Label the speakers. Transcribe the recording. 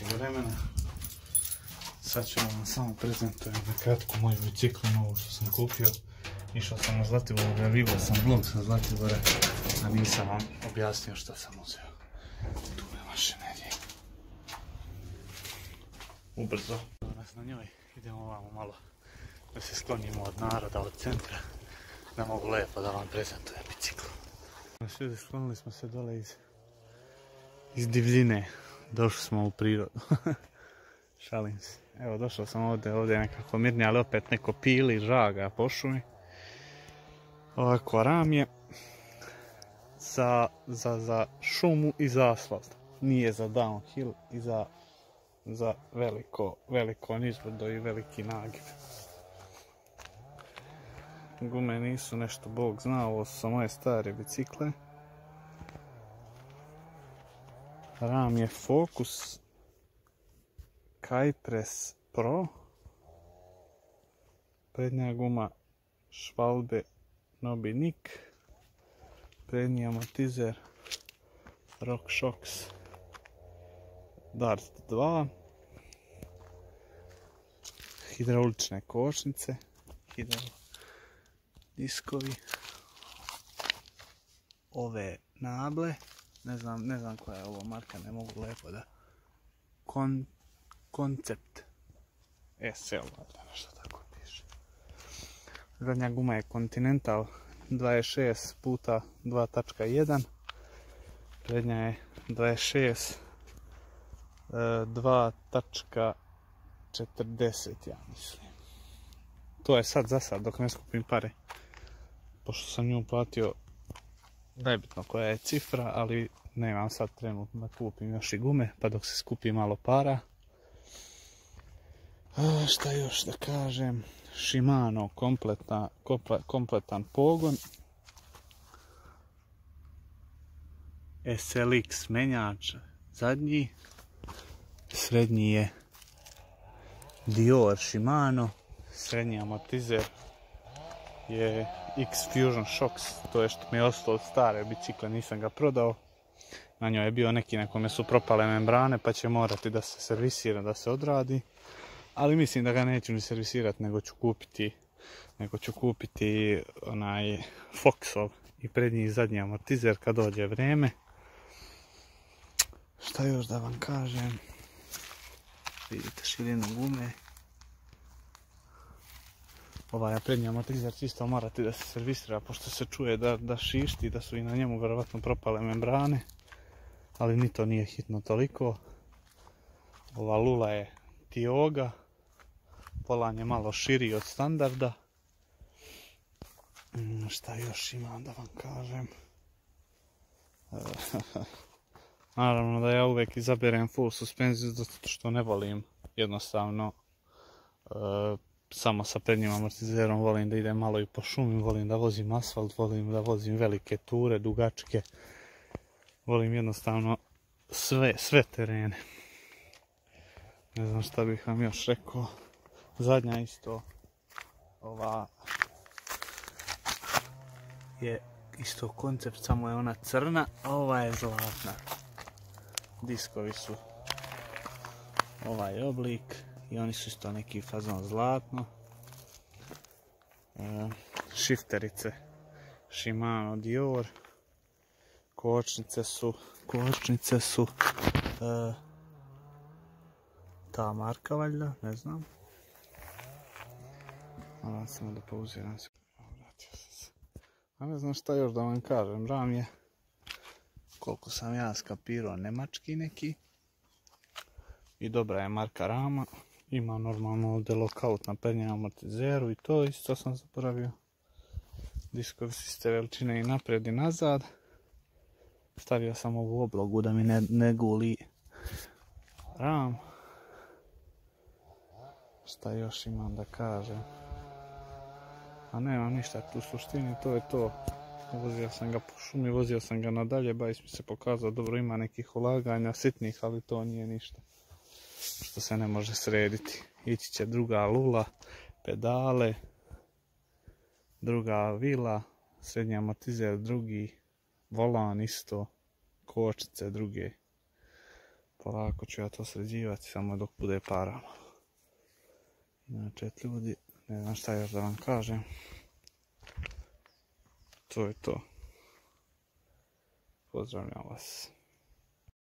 Speaker 1: našeg vremena. Sad ću vam samo prezentujem na kratko moju biciklu novu što sam kupio. Išao sam na Zlatibor, objavio sam vlog sa Zlatibora, a nisam vam objasnio što sam uzeo. Tu je mašinerija. Ubrzo. Danas na njoj idemo ovamo malo da se sklonimo od naroda, od centra, da mogu lepo da vam prezentujem biciklu. Ljudi, sklonili smo se dole iz divljine, došli smo u prirodu. Šalim se. Evo, došao sam ovdje je nekako mirnije, ali opet neko pili, žaga po šumi. Ovako, ram je za šumu i za asfalt. Nije za downhill i za veliko nizbrdo i veliki nagib. Gume nisu nešto Bog zna, ovo su moje stare bicikle. Ram je Focus Kypress Pro. Prednja guma Schwalbe Nobinik. Prednji amortizer RockShox Dart 2. Hidraulične kočnice, diskovi, ove nable, ne znam koja je ovo marka, ne mogu lepo da, Koncept SL, nešto tako piše. Zadnja guma je Continental 26 puta 2.1, prednja je 26 2.40, ja mislim. To je sad za sad dok ne skupim pare, pošto sam nju platio, nebitno koja je cifra, ali nemam sad trenutno da kupim još i gume, pa dok se skupi malo para. Šta još da kažem, Shimano kompletan pogon, SLX menjač zadnji, srednji je Dior Shimano, srednji amortizer je X-Fusion Shox, to je što mi je ostalo od stare bicikle, nisam ga prodao. Na njoj je bio neki na kome su propale membrane, pa će morati da se servisira, da se odradi. Ali mislim da ga neću ni servisirati, nego ću kupiti onaj Foxov i prednji i zadnji amortizer kad dođe vreme. Šta još da vam kažem? Vidite širinu gume. Ovaj prednji amortizer isto morati da se servisira, pošto se čuje da šišti, da su i na njemu vjerovatno propale membrane. Ali ni to nije hitno toliko. Ova lula je Tioga. Volan je malo širi od standarda. Šta još imam da vam kažem? Naravno da ja uvijek izaberem full suspenziju, zato što ne volim jednostavno samo sa prednjim amortizerom, volim da idem malo i po šumi, volim da vozim asfalt, volim da vozim velike ture, dugačke. Volim jednostavno sve terene. Ne znam šta bih vam još rekao. Zadnja isto, ova je isto koncept, samo je ona crna, a ova je zlatna. Diskovi su ovaj oblik i oni su isto neki fazon zlatno. Šifterice Shimano Dior. Kočnice su ta marka valjda, ne znam. Moram samo da pauziram se. A ne znam šta još da vam kažem, ram je, koliko sam ja skapirao, nemački neki. I dobra je marka rama. Ima normalno ovdje lockout na prednjem amortizeru i to isto sam zaboravio. Diskovi su iste veličine i naprijed i nazad. Stavio sam ovu oblogu da mi ne guli ram. Šta još imam da kažem? A nemam ništa, u suštini to je to. Vozio sam ga po šumi, vozio sam ga nadalje, bajs mi se pokazao, dobro ima nekih ulaganja sitnih, ali to nije ništa što se ne može srediti. Ići će druga lula, pedale, druga vila, srednji amortizer drugi, volan isto, kočnice druge. Polako ću ja to sređivati, samo dok bude para. Inače, ljudi, ne znam šta još da vam kažem. To je to. Pozdravljam vas.